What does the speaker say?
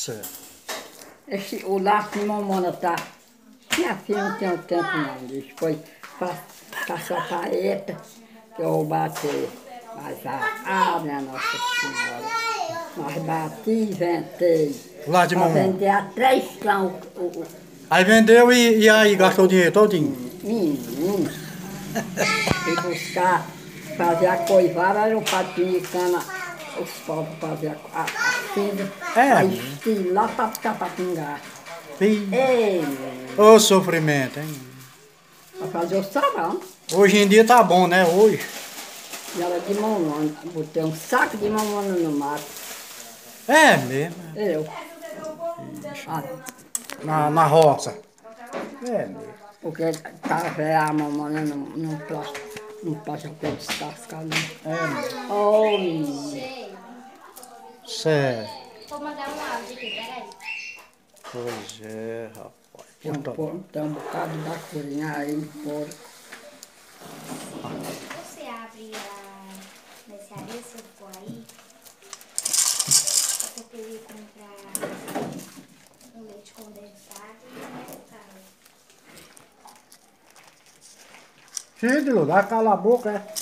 Certo. O laço de mamona tá. Minha filha não tem o tempo não, bicho. Foi passar a paeta que eu vou bater. Mas minha Nossa Senhora. Mas bati e inventei. Lá de Pra mamão. vender a 3 cão Aí vendeu e aí gastou o dinheiro todinho. menino. Fui buscar, fazer a coivara, era o patinho de cana, os pobres faziam a cinza, É, pra estilar pra Tapacingá. Ih, Ei, ô sofrimento, hein? pra fazer o sarão. Hoje em dia tá bom, né? Hoje. E ela de mamona, botei um saco de mamona no mato. É mesmo. Eu. Ah, Na roça. É mesmo. porque café a mamona não pode até descascar, não. É mesmo. Oh, menino. Certo. Vou mandar um áudio aqui, peraí. Pois é, rapaz. Tem um bocado da corinha aí, porco. Você abre a mercearia se eu for aí? Eu queria comprar um leite condensado e um mercado. Filho, vai calar a boca, é?